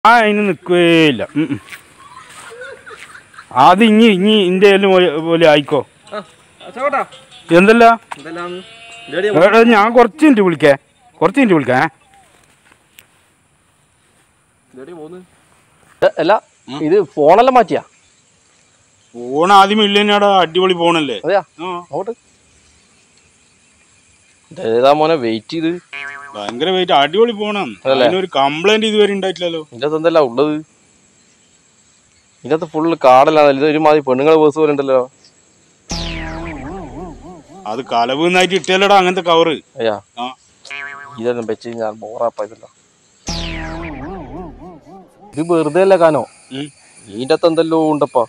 അതിന് നിൽക്കുകയില്ല. അത് ഇനി ഇന്റെ പോലെ ആയിക്കോ. എന്തല്ല ഞാൻ കുറച്ച് മിനിറ്റ് വിളിക്കേ. അല്ല ഇത് ഫോണെല്ലാം മാറ്റിയാ? ഫോൺ ആദ്യം ഇല്ലേനാടാ, അടിപൊളി ഫോണല്ലേ. ഏതാ മോനെ വെയിറ്റ് ചെയ്ത്? ഭയങ്കര വെയിറ്റ്, അടിപൊളി ഫോണാണ്. അതിനൊരു കംപ്ലൈന്റ് ഇതുവരെ ഉണ്ടായിട്ടില്ലല്ലോ. ഇതിനകത്ത് എന്തല്ല ഉള്ളത്? ഇതിനകത്ത് ഫുള്ള് കാടല്ല, ഇത് ഒരുമാതിരി പെണ്ണുങ്ങളെ പേഴ്സ് പോലെ ഉണ്ടല്ലോ. അത് കലവുന്നായിട്ട് ഇട്ടല്ലോടാ അങ്ങനത്തെ കവറ്. അയ്യാ ഇതെല്ലാം വെച്ച് കഴിഞ്ഞാൽ ബോറാപ്പാ. ഇതല്ല ഇത് വെറുതെ അല്ല കാനോ, ഇതിൻ്റെ അകത്ത് എന്തെല്ലോ ഉണ്ടപ്പാ.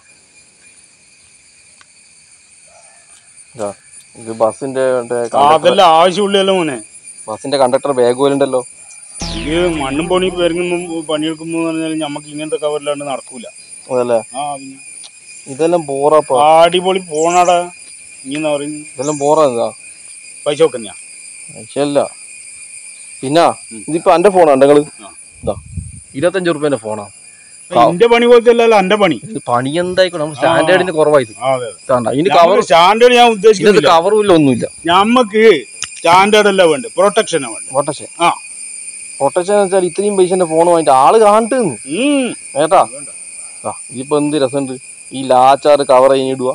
ഇത് ബസിന്റെ അതെല്ലാം ആവശ്യമുള്ളല്ലോ മോനെ. ബസിന്റെ കണ്ടക്ടർ ബാഗ് പോലെ ഉണ്ടല്ലോ. ഇത് മണ്ണും പണി പണിയെടുക്കുമ്പോ പറഞ്ഞാൽ നമുക്ക് ഇങ്ങനത്തെ കവറിലാണ്ട് നടക്കൂല. അതല്ലേ ഇതെല്ലാം ബോറാപ്പാ. അടിപൊളി ഫോണാടാ. ഇങ്ങനെ പറയുന്നു ഇതെല്ലാം ബോറാ. പൈസ വെക്കുന്നയാ? പൈസല്ല. പിന്നെ ഇതിപ്പോ എന്റെ ഫോണാ നിങ്ങള് ഇതാ 25 റുപ്യന്റെ ഫോണാ. എന്റെ പണി പോലത്തെ അല്ലല്ലോ എന്റെ പണി. പണി എന്തായിക്കോ സ്റ്റാൻഡേർഡിന് കുറവായത്. സ്റ്റാൻഡേർഡ് ഞാൻ ഉദ്ദേശിക്കുന്നത് കവറും ഇല്ല, ഒന്നുമില്ല. ഞമ്മക്ക് സ്റ്റാൻഡേർഡ് അല്ല വേണ്ട, പ്രൊട്ടക്ഷനാ വേണ്ട. പ്രൊട്ടക്ഷൻ വെച്ചാൽ ഇത്രയും പൈസന്റെ ഫോൺ വാങ്ങിട്ട് ആള് കാണട്ട് ഏട്ടാ. ഇതിപ്പോ എന്ത് രസമുണ്ട് ഈ ലാച്ചാറ് കവർ കഴിഞ്ഞിടുക.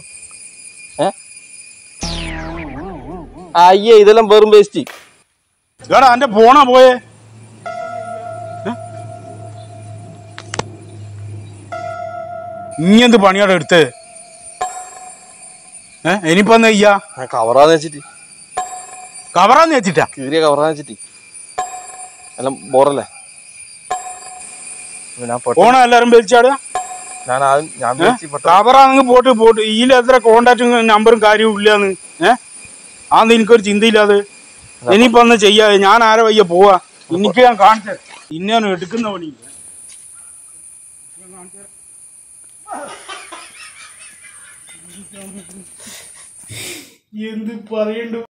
അയ്യേ ഇതെല്ലാം വെറും വേസ്റ്റ്. എന്റെ ഫോണാ പോയേ. ഇനി എന്ത് പണിയോടെ എടുത്ത് ഇനിയിപ്പോ എന്താ ചെയ്യാ? കവറാന്ന് വെച്ചിട്ട്. കവറാന്ന് വെച്ചിട്ടാ? കീറിയ കവറാന്ന് വെച്ചിട്ട് എല്ലാം ബോറല്ലേ. ഫോണാ എല്ലാരും വലിച്ചാടുക. കവറാണെങ്കിൽ പോട്ട് ഇതിൽ എത്ര കോണ്ടാക്റ്റും നമ്പറും കാര്യവും ഇല്ലാന്ന്. ആന്ന് എനിക്കൊരു ചിന്തയില്ലാതെ. ഇനിയിപ്പോ ഒന്ന് ചെയ്യാ, ഞാൻ ആരെ വയ്യ പോവാ. എനിക്ക് ഞാൻ കാണിച്ച ഇന്നാണ് എടുക്കുന്ന പണിയില്ല. എന്ത് പറയണ്ടു.